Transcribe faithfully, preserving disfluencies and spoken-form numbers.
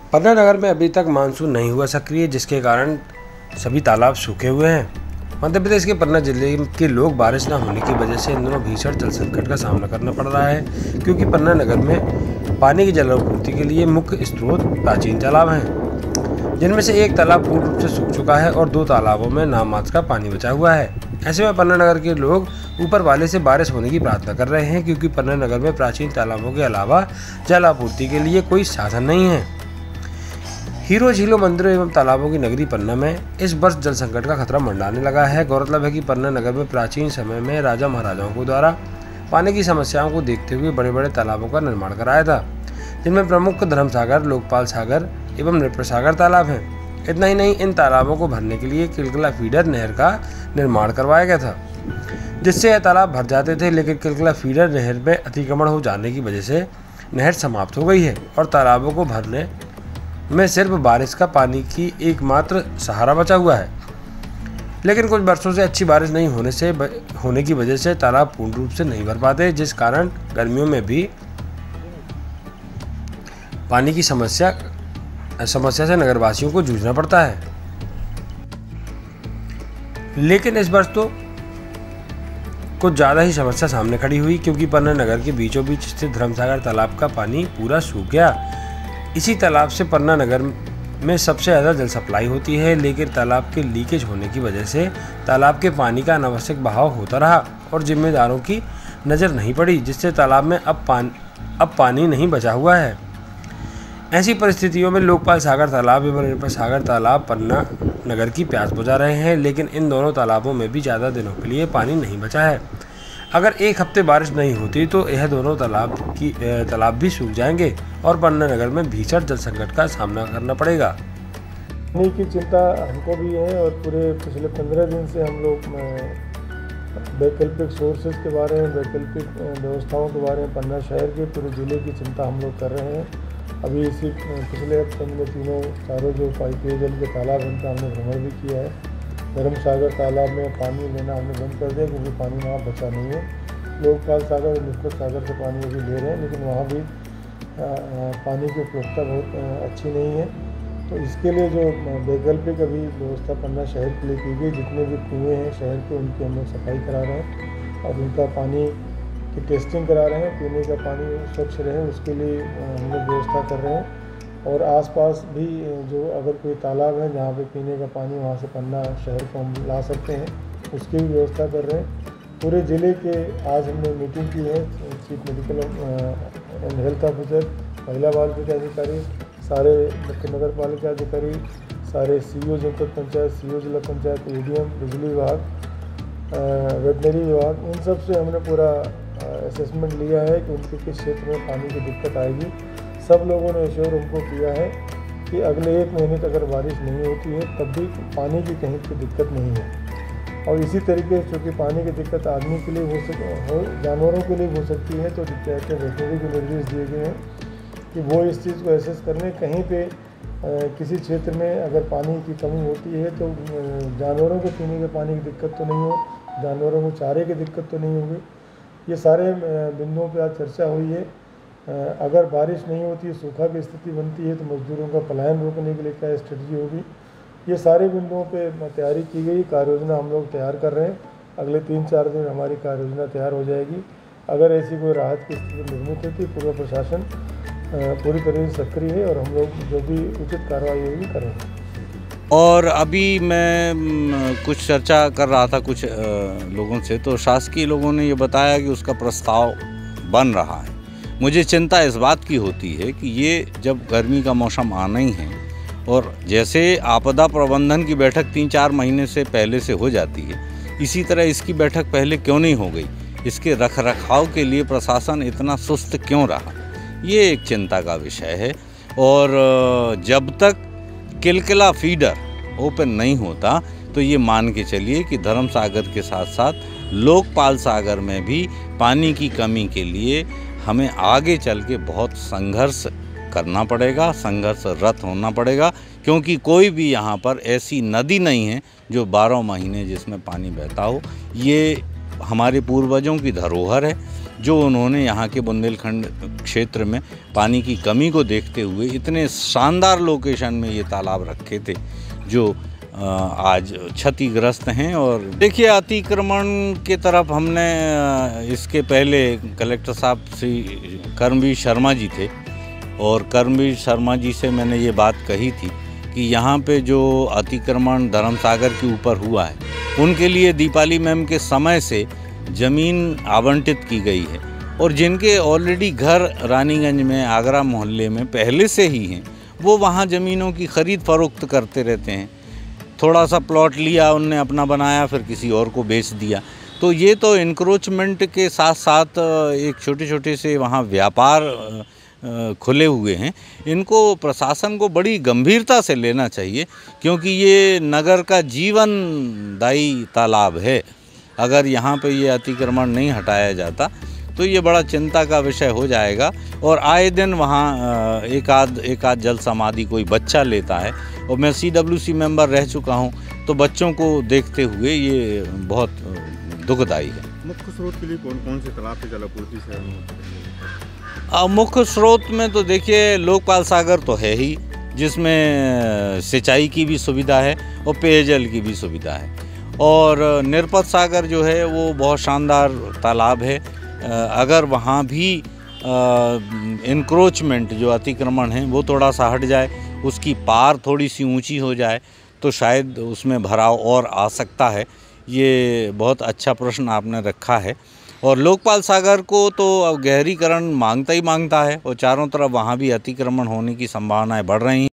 पन्ना नगर में अभी तक मानसून नहीं हुआ सक्रिय, जिसके कारण सभी तालाब सूखे हुए हैं। मध्य प्रदेश के पन्ना जिले के लोग बारिश न होने की वजह से इन दिनों भीषण जल संकट का सामना करना पड़ रहा है, क्योंकि पन्ना नगर में पानी की जलापूर्ति के लिए मुख्य स्रोत प्राचीन तालाब हैं, जिनमें से एक तालाब पूर्ण रूप से सूख चुका है और दो तालाबों में नाम मात्र का पानी बचा हुआ है। ऐसे में पन्ना नगर के लोग ऊपर वाले से बारिश होने की प्रार्थना कर रहे हैं, क्योंकि पन्ना नगर में प्राचीन तालाबों के अलावा जल आपूर्ति के लिए कोई साधन नहीं है। हीरो झीलों, मंदिरों एवं तालाबों की नगरी पन्ना में इस वर्ष जल संकट का खतरा मंडराने लगा है। गौरतलब है कि पन्ना नगर में प्राचीन समय में राजा महाराजाओं को द्वारा पानी की समस्याओं को देखते हुए बड़े बड़े तालाबों का निर्माण कराया था, जिनमें प्रमुख धर्मसागर, लोकपाल सागर एवं नृपा सागर तालाब हैं। इतना ही नहीं, इन तालाबों को भरने के लिए किलकिला फीडर नहर का निर्माण करवाया गया था, जिससे यह तालाब भर जाते थे। लेकिन किलकिला फीडर नहर में अतिक्रमण हो जाने की वजह से नहर समाप्त हो गई है और तालाबों को भरने में सिर्फ बारिश का पानी की एकमात्र सहारा बचा हुआ है। लेकिन कुछ वर्षों से अच्छी बारिश नहीं होने से होने की वजह से तालाब पूर्ण रूप से नहीं भर पाते, जिस कारण गर्मियों में भी पानी की समस्या समस्या से नगरवासियों को जूझना पड़ता है। लेकिन इस वर्ष तो कुछ ज़्यादा ही समस्या सामने खड़ी हुई, क्योंकि पन्ना नगर के बीचों बीच स्थित धर्मसागर तालाब का पानी पूरा सूख गया। इसी तालाब से पन्ना नगर में सबसे ज़्यादा जल सप्लाई होती है, लेकिन तालाब के लीकेज होने की वजह से तालाब के पानी का अनावश्यक बहाव होता रहा और जिम्मेदारों की नज़र नहीं पड़ी, जिससे तालाब में अब पानी अब पानी नहीं बचा हुआ है। ऐसी परिस्थितियों में लोकपाल सागर तालाब एवं नृपा सागर तालाब पन्ना नगर की प्यास बुझा रहे हैं, लेकिन इन दोनों तालाबों में भी ज़्यादा दिनों के लिए पानी नहीं बचा है। अगर एक हफ्ते बारिश नहीं होती तो यह दोनों तालाब की तालाब भी सूख जाएंगे और पन्ना नगर में भीषण जल संकट का सामना करना पड़ेगा। पानी की चिंता हमको भी है और पूरे पिछले पंद्रह दिन से हम लोग वैकल्पिक सोर्सेज के बारे में, वैकल्पिक व्यवस्थाओं के बारे में पन्ना शहर के पूरे ज़िले की चिंता हम लोग कर रहे हैं। अभी इसी पिछले हफ्ते में तीनों चारों जो पेयजल के तालाब उनका हमने भ्रमण भी किया है। धर्मसागर तालाब में पानी लेना हमने बंद कर दिया, क्योंकि पानी वहाँ बचा नहीं है। लोकपाल सागर और नृपा सागर से पानी अभी ले रहे हैं, लेकिन वहाँ भी आ, आ, पानी की उपलब्धता बहुत आ, अच्छी नहीं है। तो इसके लिए जो वैकल्पिक अभी व्यवस्था पन्ना शहर के लिए की गई, जितने भी कुएँ हैं शहर के उनकी हम लोग सफाई करा रहे हैं और उनका पानी की टेस्टिंग करा रहे हैं, पीने का पानी स्वच्छ रहे उसके लिए हम लोग व्यवस्था कर रहे हैं। और आसपास भी जो अगर कोई तालाब है जहाँ पे पीने का पानी वहाँ से पन्ना शहर को हम ला सकते हैं, उसकी भी व्यवस्था कर रहे हैं। पूरे ज़िले के आज हमने मीटिंग की है, chief medical and health officer, महिला बाल विकास अधिकारी, सारे मुख्य नगर पालिका अधिकारी, सारे सीईओ जनपद पंचायत, सीईओ जिला पंचायत, एडीएम, बिजली विभाग, वेटनरी विभाग, इन सब से हमने पूरा असेसमेंट लिया है कि उनके किस क्षेत्र में पानी की दिक्कत आएगी। सब लोगों ने एश्योर हमको किया है कि अगले एक महीने तक अगर बारिश नहीं होती है तब भी पानी की कहीं की दिक्कत नहीं है। और इसी तरीके से चूँकि पानी की दिक्कत आदमी के लिए हो सक हो जानवरों के लिए हो सकती है, तो कहते हैं वेटनरी को निर्देश दिए गए हैं कि वो इस चीज़ को एसेस कर लें। कहीं पे आ, किसी क्षेत्र में अगर पानी की कमी होती है तो जानवरों को पीने के पानी की दिक्कत तो नहीं हो, जानवरों को चारे की दिक्कत तो नहीं होगी। ये सारे बिंदुओं पर आज चर्चा हुई है। अगर बारिश नहीं होती है, सूखा की स्थिति बनती है, तो मजदूरों का पलायन रोकने के लिए क्या स्ट्रेटजी होगी, ये सारे बिंदुओं पे तैयारी की गई। कार्य योजना हम लोग तैयार कर रहे हैं। अगले तीन चार दिन हमारी कार्य योजना तैयार हो जाएगी। अगर ऐसी कोई राहत की स्थिति निर्मित होती है, पूरा प्रशासन पूरी तरह से सक्रिय है और हम लोग जो भी उचित कार्रवाई होगी करेंगे। और अभी मैं कुछ चर्चा कर रहा था कुछ लोगों से, तो शासकीय लोगों ने ये बताया कि उसका प्रस्ताव बन रहा है। मुझे चिंता इस बात की होती है कि ये जब गर्मी का मौसम आना ही है और जैसे आपदा प्रबंधन की बैठक तीन चार महीने से पहले से हो जाती है, इसी तरह इसकी बैठक पहले क्यों नहीं हो गई, इसके रख रखाव के लिए प्रशासन इतना सुस्त क्यों रहा, ये एक चिंता का विषय है। और जब तक किलकिला फीडर ओपन नहीं होता तो ये मान के चलिए कि धर्मसागर के साथ साथ लोकपाल सागर में भी पानी की कमी के लिए हमें आगे चल के बहुत संघर्ष करना पड़ेगा, संघर्षरत होना पड़ेगा, क्योंकि कोई भी यहाँ पर ऐसी नदी नहीं है जो बारह महीने जिसमें पानी बहता हो। ये हमारे पूर्वजों की धरोहर है, जो उन्होंने यहाँ के बुंदेलखंड क्षेत्र में पानी की कमी को देखते हुए इतने शानदार लोकेशन में ये तालाब रखे थे जो आज क्षतिग्रस्त हैं। और देखिए, अतिक्रमण के तरफ हमने इसके पहले कलेक्टर साहब श्री कर्मवीर शर्मा जी थे और कर्मवीर शर्मा जी से मैंने ये बात कही थी कि यहाँ पे जो अतिक्रमण धर्म सागर के ऊपर हुआ है उनके लिए दीपाली मैम के समय से ज़मीन आवंटित की गई है और जिनके ऑलरेडी घर रानीगंज में आगरा मोहल्ले में पहले से ही हैं वो वहाँ ज़मीनों की ख़रीद फरोख्त करते रहते हैं। थोड़ा सा प्लॉट लिया उनने अपना बनाया, फिर किसी और को बेच दिया। तो ये तो इंक्रोचमेंट के साथ साथ एक छोटे छोटे से वहाँ व्यापार खुले हुए हैं। इनको प्रशासन को बड़ी गंभीरता से लेना चाहिए क्योंकि ये नगर का जीवनदायी तालाब है। अगर यहाँ पे ये अतिक्रमण नहीं हटाया जाता तो ये बड़ा चिंता का विषय हो जाएगा और आए दिन वहाँ एक आध एक आध जल समाधि कोई बच्चा लेता है। और मैं सी डब्ल्यू सी मेंबर रह चुका हूँ तो बच्चों को देखते हुए ये बहुत दुखदायी है। मुख्य स्रोत के लिए कौन कौन से तालाब की जलापूर्ति से? मुख्य स्रोत में तो देखिए लोकपाल सागर तो है ही, जिसमें सिंचाई की भी सुविधा है और पेयजल की भी सुविधा है। और निरपत सागर जो है वो बहुत शानदार तालाब है। अगर वहाँ भी इंक्रोचमेंट जो अतिक्रमण है वो थोड़ा सा हट जाए, उसकी पार थोड़ी सी ऊंची हो जाए तो शायद उसमें भराव और आ सकता है। ये बहुत अच्छा प्रश्न आपने रखा है। और लोकपाल सागर को तो अब गहरीकरण मांगता ही मांगता है और चारों तरफ वहाँ भी अतिक्रमण होने की संभावनाएं बढ़ रही हैं।